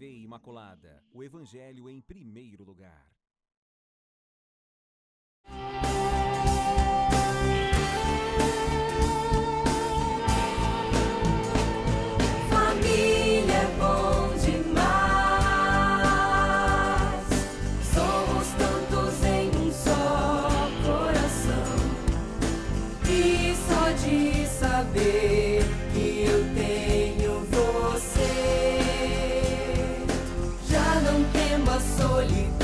TV Imaculada, o Evangelho em primeiro lugar. Família é bom demais. Somos tantos em um só coração. E só de saber que eu tenho você, já não temo a solidão.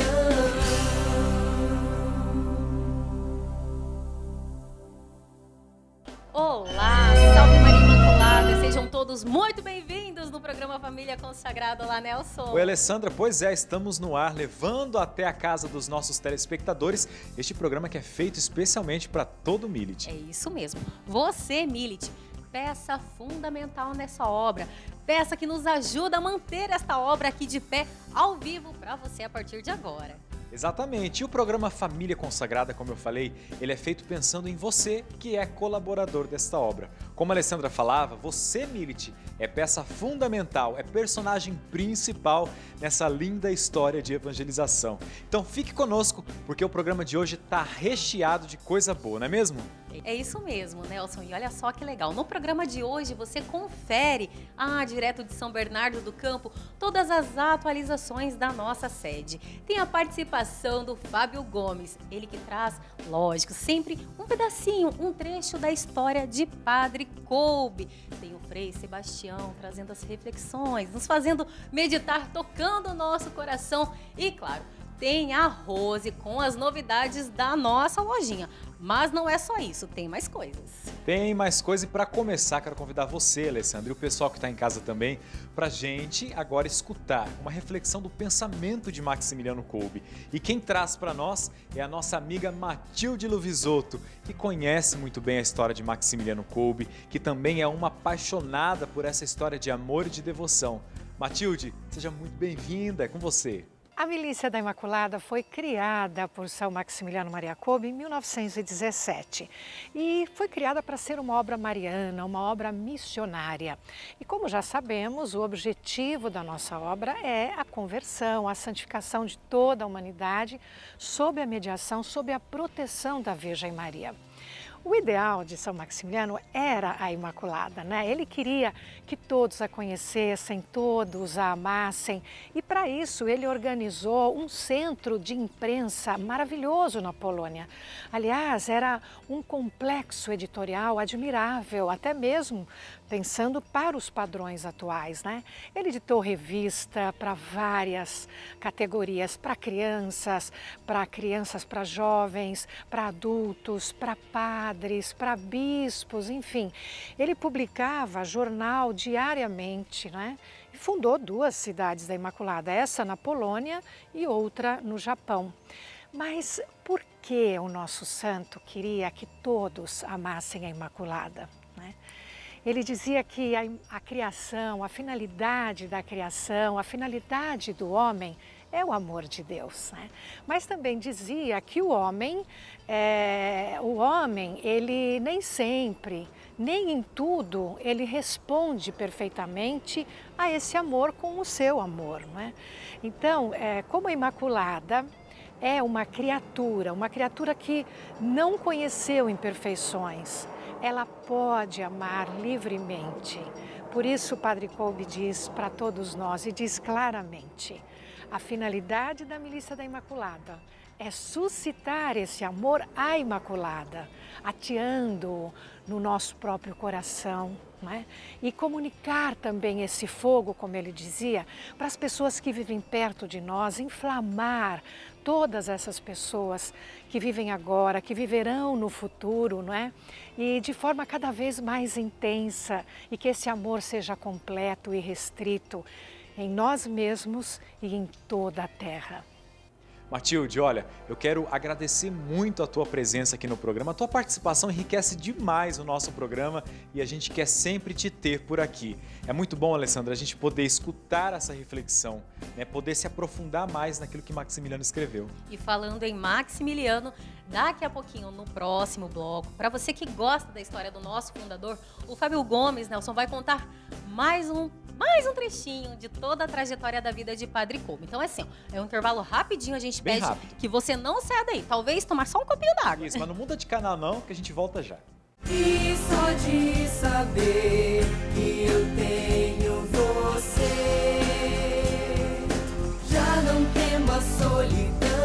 Olá, salve Maria Imaculada, sejam todos muito bem-vindos no programa Família Consagrada. Olá, Nelson. Oi, Alessandra, pois é, estamos no ar, levando até a casa dos nossos telespectadores este programa que é feito especialmente para todo Milite. É isso mesmo, você, Milite, peça fundamental nessa obra, peça que nos ajuda a manter esta obra aqui de pé, ao vivo, para você a partir de agora. Exatamente, e o programa Família Consagrada, como eu falei, ele é feito pensando em você que é colaborador desta obra. Como a Alessandra falava, você, Milite, é peça fundamental, é personagem principal nessa linda história de evangelização. Então fique conosco, porque o programa de hoje está recheado de coisa boa, não é mesmo? É isso mesmo, Nelson, e olha só que legal, no programa de hoje você confere, direto de São Bernardo do Campo, todas as atualizações da nossa sede. Tem a participação do Fábio Gomes, ele que traz, lógico, sempre um pedacinho, um trecho da história de Padre Kolbe. Tem o Frei Sebastião trazendo as reflexões, nos fazendo meditar, tocando o nosso coração e, claro, tem a Rose com as novidades da nossa lojinha. Mas não é só isso, tem mais coisas. Tem mais coisa e para começar, quero convidar você, Alessandra, e o pessoal que está em casa também, para a gente agora escutar uma reflexão do pensamento de Maximiliano Kolbe. E quem traz para nós é a nossa amiga Matilde Luvisotto, que conhece muito bem a história de Maximiliano Kolbe, que também é uma apaixonada por essa história de amor e de devoção. Matilde, seja muito bem-vinda, é com você. A Milícia da Imaculada foi criada por São Maximiliano Maria Kolbe em 1917 e foi criada para ser uma obra mariana, uma obra missionária. E como já sabemos, o objetivo da nossa obra é a conversão, a santificação de toda a humanidade sob a mediação, sob a proteção da Virgem Maria. O ideal de São Maximiliano era a Imaculada, né? Ele queria que todos a conhecessem, todos a amassem e para isso ele organizou um centro de imprensa maravilhoso na Polônia. Aliás, era um complexo editorial admirável, até mesmo pensando para os padrões atuais, né? Ele editou revista para várias categorias, para crianças, para jovens, para adultos, para padres, para bispos, enfim. Ele publicava jornal diariamente, né? E fundou 2 cidades da Imaculada, essa na Polônia e outra no Japão. Mas por que o nosso santo queria que todos amassem a Imaculada, né? Ele dizia que a criação, a finalidade da criação, a finalidade do homem é o amor de Deus, né? Mas também dizia que o homem, ele nem sempre, nem em tudo, ele responde perfeitamente a esse amor com o seu amor, né? Então, como a Imaculada é uma criatura que não conheceu imperfeições, ela pode amar livremente. Por isso o Padre Kolbe diz para todos nós, e diz claramente, a finalidade da Milícia da Imaculada é suscitar esse amor à Imaculada, ateando no nosso próprio coração, né? E comunicar também esse fogo, como ele dizia, para as pessoas que vivem perto de nós, inflamar todas essas pessoas que vivem agora, que viverão no futuro, não é? E de forma cada vez mais intensa, e que esse amor seja completo e restrito em nós mesmos e em toda a terra. Matilde, olha, eu quero agradecer muito a tua presença aqui no programa. A tua participação enriquece demais o nosso programa e a gente quer sempre te ter por aqui. É muito bom, Alessandra, a gente poder escutar essa reflexão, né? Poder se aprofundar mais naquilo que Maximiliano escreveu. E falando em Maximiliano, daqui a pouquinho, no próximo bloco, para você que gosta da história do nosso fundador, o Fábio Gomes, Nelson, vai contar mais um mais um trechinho de toda a trajetória da vida de Padre Kolbe. Então é assim, ó, é um intervalo rapidinho, a gente Bem pede rápido. que você não saia daí. Talvez tomar só um copinho d'água. Isso, mas não muda de canal não, que a gente volta já. E só de saber que eu tenho você, já não temo a solidão.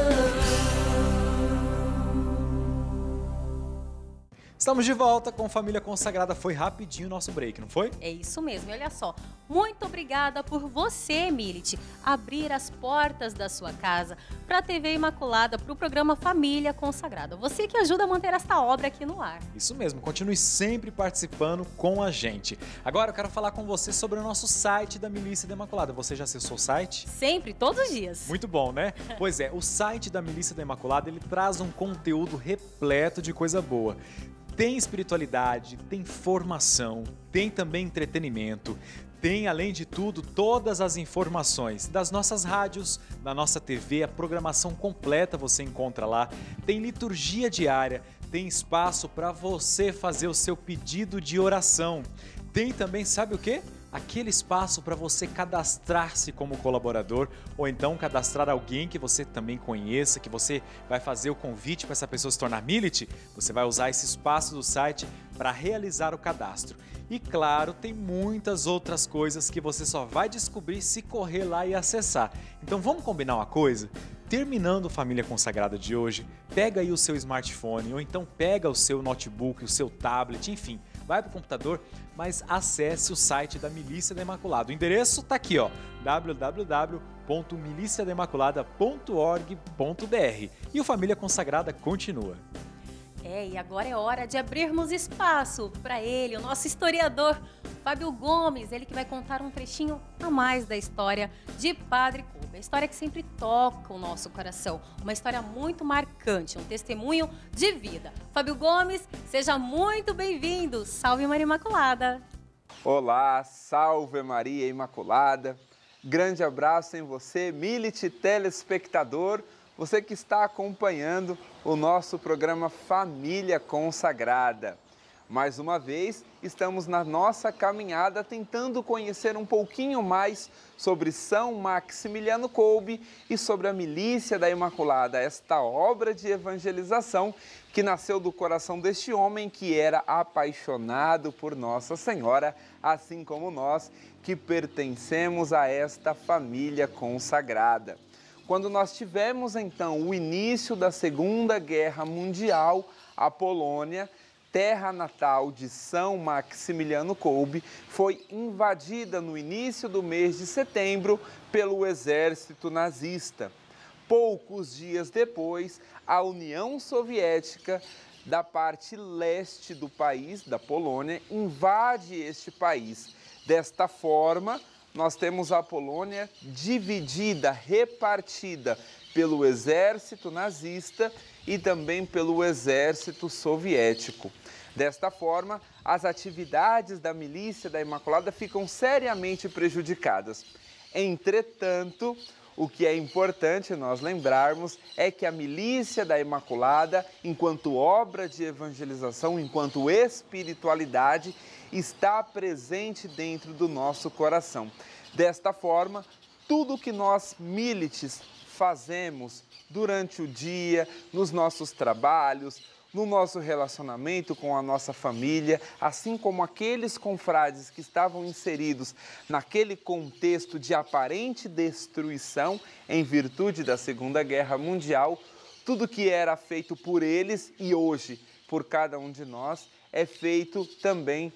Estamos de volta com Família Consagrada. Foi rapidinho o nosso break, não foi? É isso mesmo, e olha só, muito obrigada por você, Milit, abrir as portas da sua casa para a TV Imaculada, para o programa Família Consagrada. Você que ajuda a manter esta obra aqui no ar. Isso mesmo, continue sempre participando com a gente. Agora eu quero falar com você sobre o nosso site da Milícia da Imaculada. Você já acessou o site? Sempre, todos os dias. Muito bom, né? Pois é, o site da Milícia da Imaculada, ele traz um conteúdo repleto de coisa boa. Tem espiritualidade, tem formação, tem também entretenimento, tem, além de tudo, todas as informações das nossas rádios, da nossa TV, a programação completa você encontra lá, tem liturgia diária, tem espaço para você fazer o seu pedido de oração. Tem também, sabe o quê? Aquele espaço para você cadastrar-se como colaborador ou então cadastrar alguém que você também conheça, que você vai fazer o convite para essa pessoa se tornar Milit. Você vai usar esse espaço do site para realizar o cadastro. E claro, tem muitas outras coisas que você só vai descobrir se correr lá e acessar. Então vamos combinar uma coisa? Terminando Família Consagrada de hoje, pega aí o seu smartphone ou então pega o seu notebook, o seu tablet, enfim, vai para o computador, mas acesse o site da Milícia da Imaculada. O endereço está aqui, ó, www.miliciadaimaculada.org.br. E o Família Consagrada continua. E agora é hora de abrirmos espaço para ele, o nosso historiador, Fábio Gomes, ele que vai contar um trechinho a mais da história de Padre Kolbe. A história que sempre toca o nosso coração, uma história muito marcante, um testemunho de vida. Fábio Gomes, seja muito bem-vindo. Salve Maria Imaculada. Olá, salve Maria Imaculada. Grande abraço em você, Milit telespectador, você que está acompanhando o nosso programa Família Consagrada. Mais uma vez, estamos na nossa caminhada tentando conhecer um pouquinho mais sobre São Maximiliano Kolbe e sobre a Milícia da Imaculada, esta obra de evangelização que nasceu do coração deste homem que era apaixonado por Nossa Senhora, assim como nós que pertencemos a esta família consagrada. Quando nós tivemos então o início da Segunda Guerra Mundial, a Polônia, terra natal de São Maximiliano Kolbe, foi invadida no início do mês de setembro pelo exército nazista. Poucos dias depois, a União Soviética, da parte leste do país, da Polônia, invade este país. Desta forma, nós temos a Polônia dividida, repartida pelo exército nazista e também pelo exército soviético. Desta forma, as atividades da Milícia da Imaculada ficam seriamente prejudicadas. Entretanto, o que é importante nós lembrarmos é que a Milícia da Imaculada, enquanto obra de evangelização, enquanto espiritualidade, está presente dentro do nosso coração. Desta forma, tudo que nós milites fazemos durante o dia, nos nossos trabalhos, no nosso relacionamento com a nossa família, assim como aqueles confrades que estavam inseridos naquele contexto de aparente destruição em virtude da Segunda Guerra Mundial, tudo que era feito por eles e hoje por cada um de nós é feito também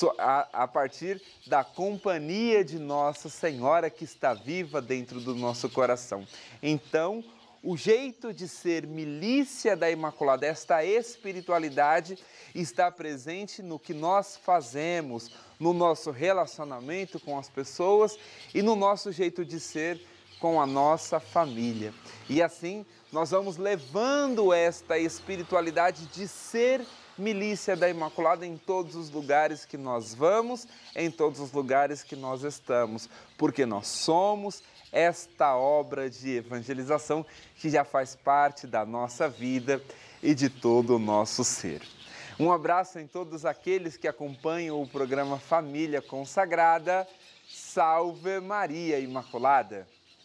a partir da companhia de Nossa Senhora que está viva dentro do nosso coração. Então, o jeito de ser Milícia da Imaculada, esta espiritualidade, está presente no que nós fazemos, no nosso relacionamento com as pessoas e no nosso jeito de ser com a nossa família. E assim, nós vamos levando esta espiritualidade de ser Milícia da Imaculada em todos os lugares que nós vamos, em todos os lugares que nós estamos, porque nós somos esta obra de evangelização que já faz parte da nossa vida e de todo o nosso ser. Um abraço em todos aqueles que acompanham o programa Família Consagrada. Salve Maria Imaculada!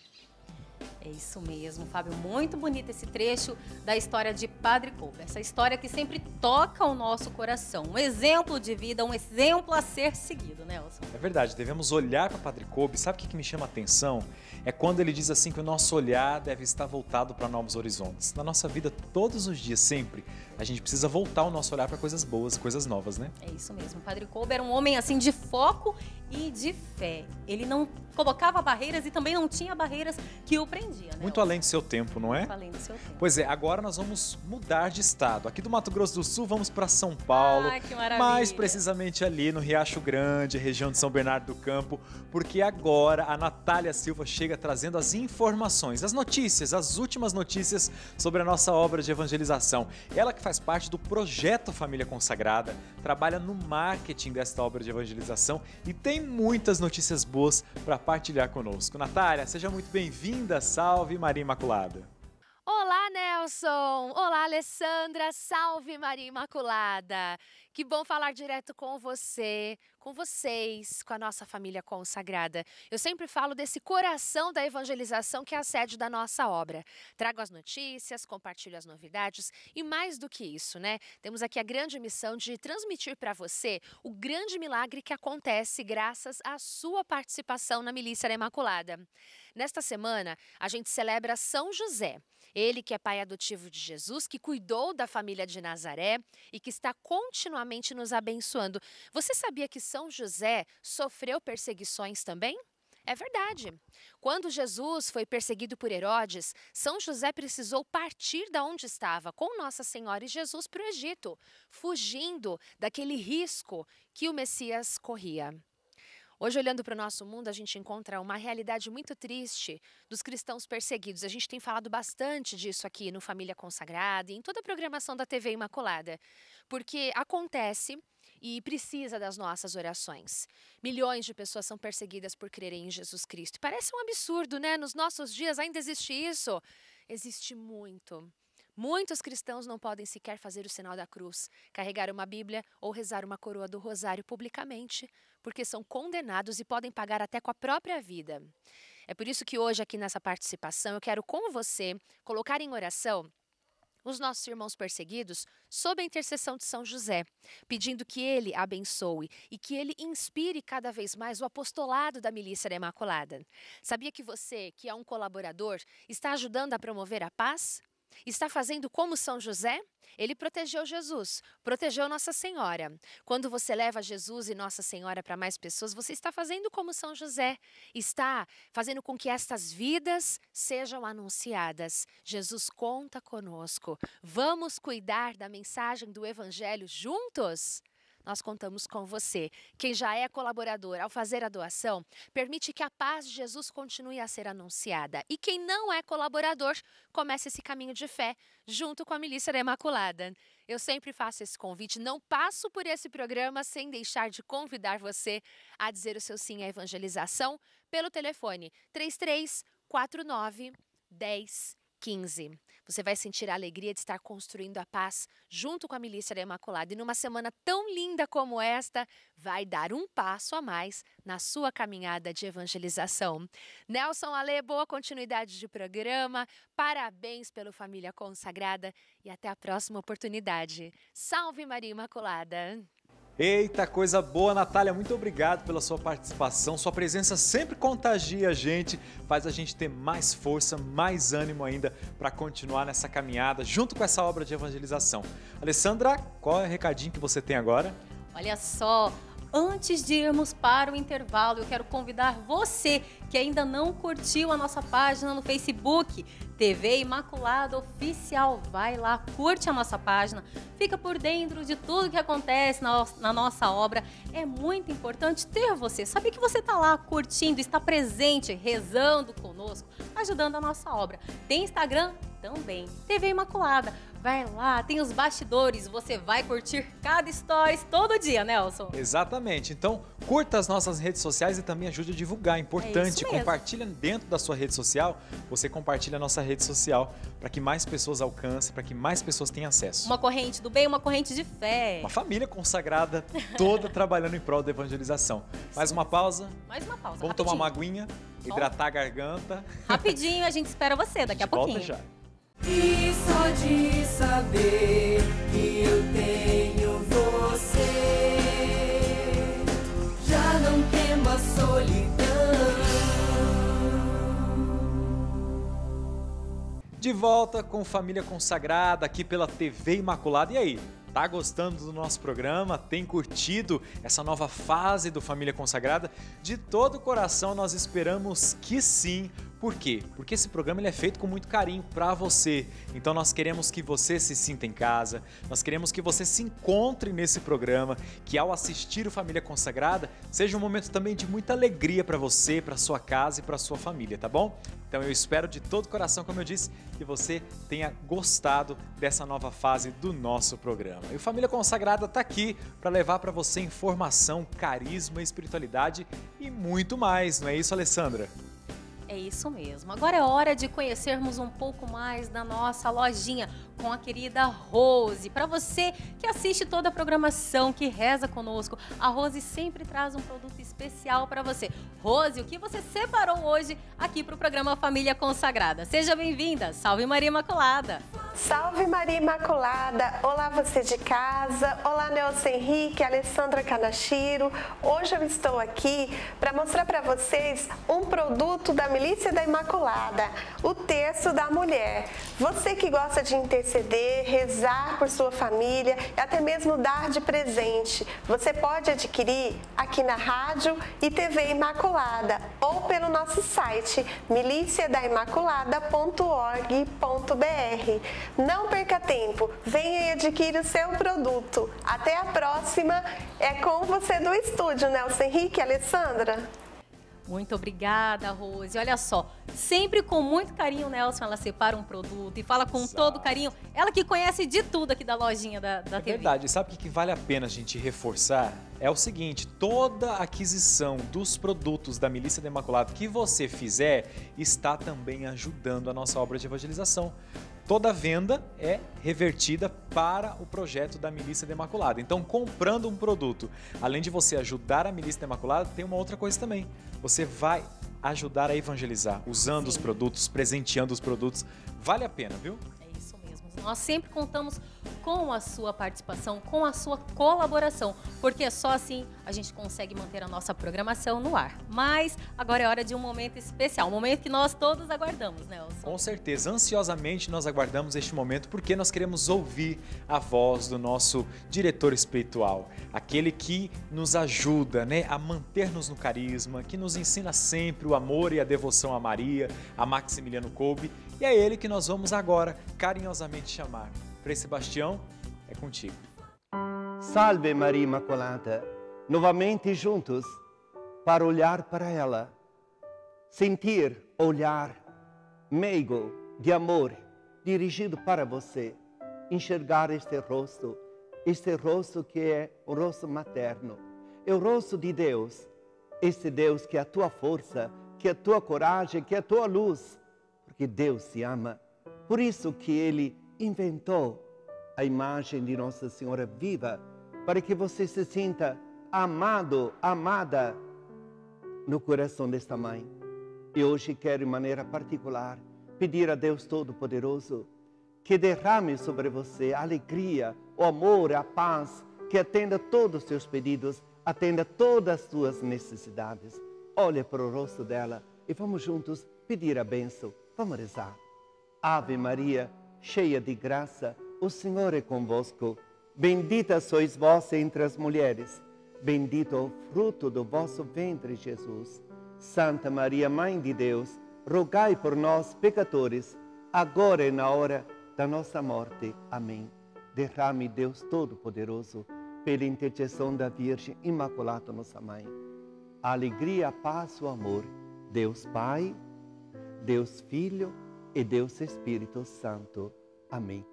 É isso mesmo, Fábio. Muito bonito esse trecho da história de Padre Kolbe. Essa história que sempre toca o nosso coração. Um exemplo de vida, um exemplo a ser seguido, né, Nelson? É verdade, devemos olhar para Padre Kolbe. Sabe o que me chama a atenção? É quando ele diz assim que o nosso olhar deve estar voltado para novos horizontes. Na nossa vida, todos os dias, sempre, a gente precisa voltar o nosso olhar para coisas boas, coisas novas, né? É isso mesmo. Padre Kolbe era um homem assim de foco e de fé. Ele não colocava barreiras e também não tinha barreiras que o prendia, né? Muito além do seu tempo, não é? Muito além do seu tempo. Pois é, agora nós vamos mudar de estado. Aqui do Mato Grosso do Sul, vamos para São Paulo. Ai, que maravilha. Mais precisamente ali no Riacho Grande, região de São Bernardo do Campo, porque agora a Natália Silva chega trazendo as informações, as notícias, as últimas notícias sobre a nossa obra de evangelização. Ela que faz parte do projeto Família Consagrada, trabalha no marketing desta obra de evangelização e tem muitas notícias boas para partilhar conosco. Natália, seja muito bem-vinda. Salve Maria Imaculada. Olá, Nelson! Olá, Alessandra! Salve, Maria Imaculada! Que bom falar direto com você, com vocês, com a nossa família consagrada. Eu sempre falo desse coração da evangelização que é a sede da nossa obra. Trago as notícias, compartilho as novidades e mais do que isso, né? Temos aqui a grande missão de transmitir para você o grande milagre que acontece graças à sua participação na Milícia da Imaculada. Nesta semana, a gente celebra São José. Ele que é pai adotivo de Jesus, que cuidou da família de Nazaré e que está continuamente nos abençoando. Você sabia que São José sofreu perseguições também? É verdade. Quando Jesus foi perseguido por Herodes, São José precisou partir da onde estava com Nossa Senhora e Jesus para o Egito, fugindo daquele risco que o Messias corria. Hoje, olhando para o nosso mundo, a gente encontra uma realidade muito triste dos cristãos perseguidos. A gente tem falado bastante disso aqui no Família Consagrada e em toda a programação da TV Imaculada, porque acontece e precisa das nossas orações. Milhões de pessoas são perseguidas por crerem em Jesus Cristo. Parece um absurdo, né? Nos nossos dias ainda existe isso. Existe muito. Muitos cristãos não podem sequer fazer o sinal da cruz, carregar uma Bíblia ou rezar uma coroa do rosário publicamente, porque são condenados e podem pagar até com a própria vida. É por isso que hoje, aqui nessa participação, eu quero com você colocar em oração os nossos irmãos perseguidos sob a intercessão de São José, pedindo que ele abençoe e que ele inspire cada vez mais o apostolado da Milícia da Imaculada. Sabia que você, que é um colaborador, está ajudando a promover a paz? Está fazendo como São José? Ele protegeu Jesus, protegeu Nossa Senhora. Quando você leva Jesus e Nossa Senhora para mais pessoas, você está fazendo como São José. Está fazendo com que estas vidas sejam anunciadas. Jesus conta conosco. Vamos cuidar da mensagem do Evangelho juntos? Nós contamos com você. Quem já é colaborador, ao fazer a doação, permite que a paz de Jesus continue a ser anunciada. E quem não é colaborador, comece esse caminho de fé junto com a Milícia da Imaculada. Eu sempre faço esse convite, não passo por esse programa sem deixar de convidar você a dizer o seu sim à evangelização pelo telefone 3349 1015. Você vai sentir a alegria de estar construindo a paz junto com a Milícia da Imaculada. E numa semana tão linda como esta, vai dar um passo a mais na sua caminhada de evangelização. Nelson, Ale, boa continuidade de programa. Parabéns pelo Família Consagrada e até a próxima oportunidade. Salve Maria Imaculada! Eita, coisa boa, Natália, muito obrigado pela sua participação, sua presença sempre contagia a gente, faz a gente ter mais força, mais ânimo ainda para continuar nessa caminhada junto com essa obra de evangelização. Alessandra, qual é o recadinho que você tem agora? Olha só, antes de irmos para o intervalo, eu quero convidar você que ainda não curtiu a nossa página no Facebook, TV Imaculada Oficial. Vai lá, curte a nossa página, fica por dentro de tudo que acontece na nossa obra. É muito importante ter você, saber que você está lá curtindo, está presente, rezando conosco, ajudando a nossa obra. Tem Instagram? Também, TV Imaculada. Vai lá, tem os bastidores, você vai curtir cada stories todo dia, Nelson. Exatamente. Então, curta as nossas redes sociais e também ajude a divulgar. É importante, isso mesmo. compartilha dentro da sua rede social, você compartilha a nossa rede social para que mais pessoas alcancem, para que mais pessoas tenham acesso. Uma corrente do bem, uma corrente de fé. Uma família consagrada, toda trabalhando em prol da evangelização. Mais uma pausa. Mais uma pausa, Vamos rapidinho. tomar uma aguinha, hidratar a garganta. Rapidinho, a gente espera você daqui a pouquinho. Volta já. E só de saber que eu tenho você, já não temo a solidão. De volta com Família Consagrada aqui pela TV Imaculada. E aí, tá gostando do nosso programa? Tem curtido essa nova fase do Família Consagrada? De todo o coração nós esperamos que sim. Por quê? Porque esse programa ele é feito com muito carinho para você. Então nós queremos que você se sinta em casa, nós queremos que você se encontre nesse programa, que ao assistir o Família Consagrada seja um momento também de muita alegria para você, para sua casa e para sua família, tá bom? Então eu espero de todo o coração, como eu disse, que você tenha gostado dessa nova fase do nosso programa. E o Família Consagrada está aqui para levar para você informação, carisma, espiritualidade e muito mais, não é isso, Alessandra? É isso mesmo. Agora é hora de conhecermos um pouco mais da nossa lojinha com a querida Rose. Para você que assiste toda a programação, que reza conosco, a Rose sempre traz um produto especial para você. Rose, o que você separou hoje aqui para o programa Família Consagrada? Seja bem-vinda. Salve Maria Imaculada. Salve Maria Imaculada. Olá você de casa. Olá Nelson Henrique, Alessandra Kanashiro. Hoje eu estou aqui para mostrar para vocês um produto da Milícia da Imaculada, o Terço da Mulher. Você que gosta de interceder, rezar por sua família e até mesmo dar de presente, você pode adquirir aqui na rádio e TV Imaculada ou pelo nosso site miliciadaimaculada.org.br. Não perca tempo, venha e adquira o seu produto. Até a próxima, é com você do estúdio, Nelson Henrique e Alessandra. Muito obrigada, Rose. Olha só, sempre com muito carinho, Nelson, ela separa um produto e fala com todo carinho. Ela que conhece de tudo aqui da lojinha da TV. É verdade. Sabe o que vale a pena a gente reforçar? É o seguinte, toda aquisição dos produtos da Milícia da Imaculada que você fizer está também ajudando a nossa obra de evangelização. Toda venda é revertida para o projeto da Milícia da Imaculada. Então, comprando um produto, além de você ajudar a Milícia da Imaculada, tem uma outra coisa também. Você vai ajudar a evangelizar, usando os produtos, presenteando os produtos. Vale a pena, viu? É isso mesmo. Nós sempre contamos com a sua participação, com a sua colaboração, porque só assim a gente consegue manter a nossa programação no ar. Mas agora é hora de um momento especial, um momento que nós todos aguardamos, Nelson. Com certeza, ansiosamente nós aguardamos este momento porque nós queremos ouvir a voz do nosso diretor espiritual, aquele que nos ajuda, né, a manter-nos no carisma, que nos ensina sempre o amor e a devoção a Maria, a Maximiliano Kolbe, e é ele que nós vamos agora carinhosamente chamar. Frei Sebastião, é contigo. Salve Maria Imaculada, novamente juntos para olhar para ela, sentir, olhar meigo de amor dirigido para você, enxergar este rosto que é o rosto materno, é o rosto de Deus, este Deus que é a tua força, que é a tua coragem, que é a tua luz, porque Deus te ama, por isso que Ele inventou a imagem de Nossa Senhora viva, para que você se sinta amado, amada no coração desta mãe. E hoje quero, de maneira particular, pedir a Deus Todo-Poderoso que derrame sobre você a alegria, o amor, a paz, que atenda todos os seus pedidos, atenda todas as suas necessidades. Olhe para o rosto dela e vamos juntos pedir a bênção. Vamos rezar. Ave Maria, cheia de graça, o Senhor é convosco. Bendita sois vós entre as mulheres. Bendito é o fruto do vosso ventre, Jesus. Santa Maria, Mãe de Deus, rogai por nós, pecadores, agora e na hora da nossa morte. Amém. Derrame, Deus Todo-Poderoso, pela intercessão da Virgem Imaculada, nossa Mãe, a alegria, a paz, o amor. Deus Pai, Deus Filho e Deus Espírito Santo. Amém.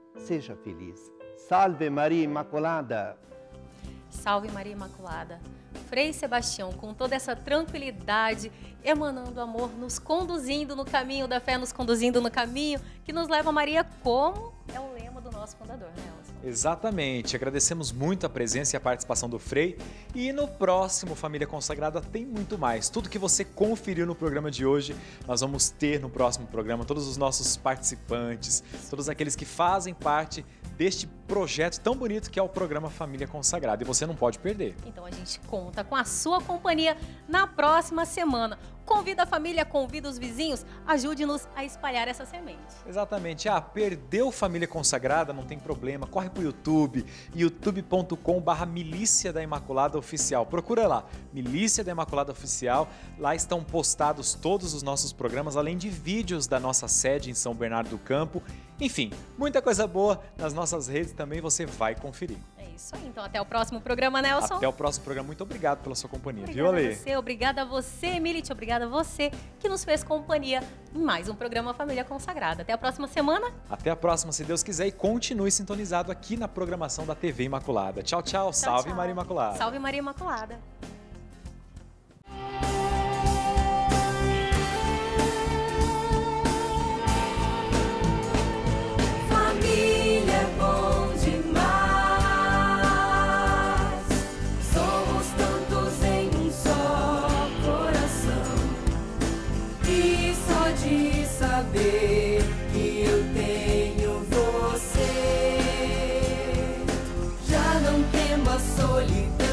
Seja feliz. Salve Maria Imaculada! Salve Maria Imaculada! Frei Sebastião, com toda essa tranquilidade, emanando amor, nos conduzindo no caminho da fé, nos conduzindo no caminho que nos leva a Maria, como é o lema do nosso fundador, né, Nelson? Exatamente. Agradecemos muito a presença e a participação do Frei. E no próximo Família Consagrada tem muito mais. Tudo que você conferiu no programa de hoje, nós vamos ter no próximo programa. Todos os nossos participantes, todos aqueles que fazem parte deste projeto tão bonito que é o programa Família Consagrada. E você não pode perder. Então a gente conta com a sua companhia na próxima semana. Convida a família, convida os vizinhos, ajude-nos a espalhar essa semente. Exatamente. Perdeu Família Consagrada? Não tem problema. Corre pro YouTube, youtube.com/Milícia da Imaculada Oficial. Procura lá, Milícia da Imaculada Oficial. Lá estão postados todos os nossos programas, além de vídeos da nossa sede em São Bernardo do Campo. Enfim, muita coisa boa nas nossas redes também você vai conferir. É isso aí. Então até o próximo programa, Nelson. Até o próximo programa. Muito obrigado pela sua companhia. Obrigada, viu, Ale? Obrigada a você, Milit. Obrigada a você que nos fez companhia em mais um programa Família Consagrada. Até a próxima semana. Até a próxima, se Deus quiser. E continue sintonizado aqui na programação da TV Imaculada. Tchau, tchau. Salve, tchau. Maria Imaculada. Salve, Maria Imaculada. Família é bom demais. Somos tantos em um só coração. E só de saber que eu tenho você, já não temo a solidão.